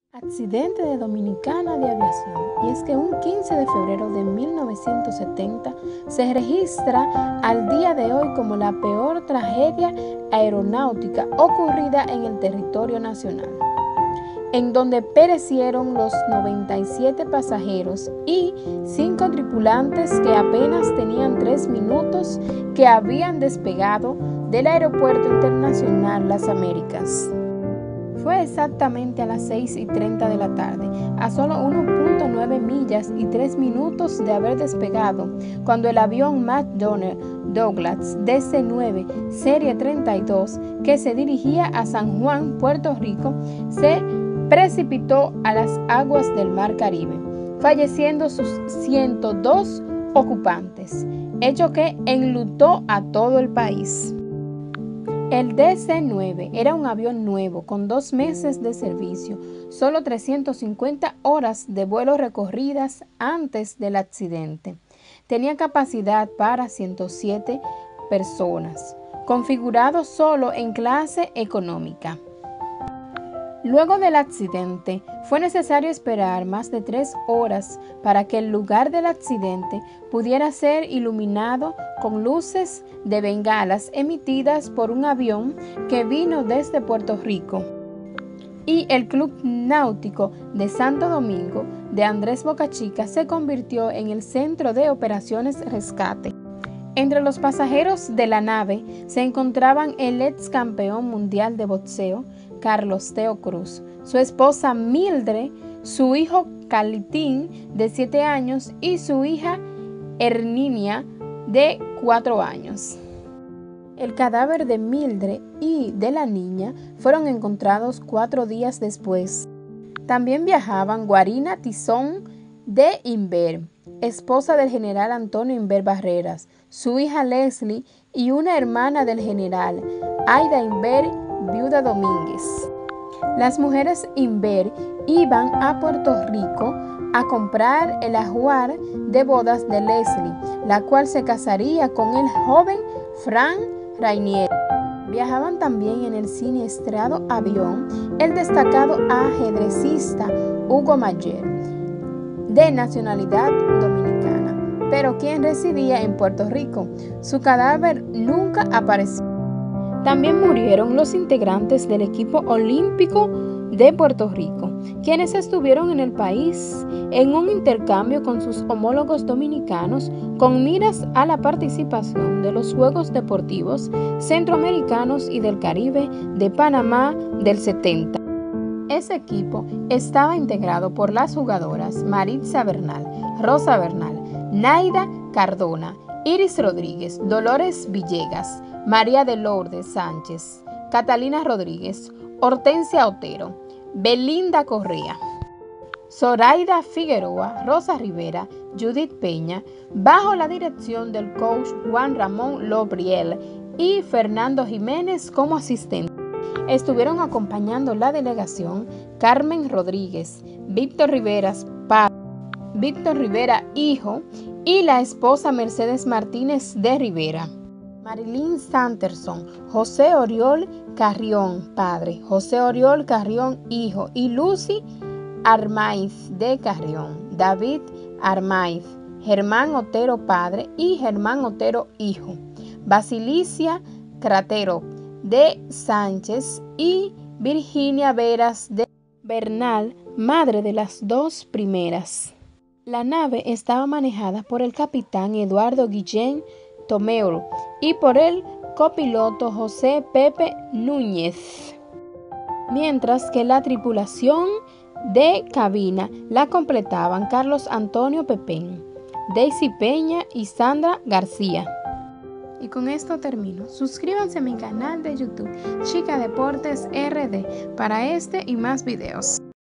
Accidente de Dominicana de Aviación. Y es que un 15 de febrero de 1970 se registra al día de hoy como la peor tragedia aeronáutica ocurrida en el territorio nacional, en donde perecieron los 97 pasajeros y 5 tripulantes que apenas tenían 3 minutos que habían despegado del Aeropuerto Internacional Las Américas. Fue exactamente a las 6:30 de la tarde, a solo 1.9 millas y 3 minutos de haber despegado, cuando el avión McDonnell Douglas DC-9 Serie 32, que se dirigía a San Juan, Puerto Rico, se precipitó a las aguas del Mar Caribe, falleciendo sus 102 ocupantes, hecho que enlutó a todo el país. El DC-9 era un avión nuevo con 2 meses de servicio, solo 350 horas de vuelo recorridas antes del accidente. Tenía capacidad para 107 personas, configurado solo en clase económica. Luego del accidente, fue necesario esperar más de 3 horas para que el lugar del accidente pudiera ser iluminado con luces de bengalas emitidas por un avión que vino desde Puerto Rico. Y el Club Náutico de Santo Domingo de Andrés Bocachica se convirtió en el centro de operaciones rescate. Entre los pasajeros de la nave se encontraban el ex campeón mundial de boxeo, Carlos Teo Cruz, su esposa Mildred, su hijo Calitín, de 7 años, y su hija Herminia, de 4 años. El cadáver de Mildred y de la niña fueron encontrados 4 días después. También viajaban Guarina Tizón de Inver, esposa del general Antonio Inver Barreras, su hija Leslie y una hermana del general, Aida Inver, viuda Domínguez. Las mujeres Inver iban a Puerto Rico a comprar el ajuar de bodas de Leslie, la cual se casaría con el joven Frank Rainieri. Viajaban también en el siniestrado avión el destacado ajedrecista Hugo Mayer, de nacionalidad dominicana, pero quien residía en Puerto Rico. Su cadáver nunca apareció. También murieron los integrantes del equipo olímpico de Puerto Rico, quienes estuvieron en el país en un intercambio con sus homólogos dominicanos con miras a la participación de los Juegos Deportivos Centroamericanos y del Caribe de Panamá del 70. Ese equipo estaba integrado por las jugadoras Maritza Bernal, Rosa Bernal, Naida Cardona, Iris Rodríguez, Dolores Villegas, María de Lourdes Sánchez, Catalina Rodríguez, Hortensia Otero, Belinda Correa, Zoraida Figueroa, Rosa Rivera, Judith Peña, bajo la dirección del coach Juan Ramón Lobriel y Fernando Jiménez como asistente. Estuvieron acompañando la delegación Carmen Rodríguez, Víctor Rivera padre, Víctor Rivera hijo y la esposa Mercedes Martínez de Rivera, Marilyn Sanderson, José Oriol Carrión padre, José Oriol Carrión hijo y Lucy Armaiz de Carrión, David Armaiz, Germán Otero padre y Germán Otero hijo, Basilicia Cratero de Sánchez y Virginia Veras de Bernal, madre de las 2 primeras. La nave estaba manejada por el capitán Eduardo Guillén Tomeur y por el copiloto José Pepe Núñez, mientras que la tripulación de cabina la completaban Carlos Antonio Pepén, Daisy Peña y Sandra García. Y con esto termino. Suscríbanse a mi canal de YouTube Chica Deportes RD para este y más videos.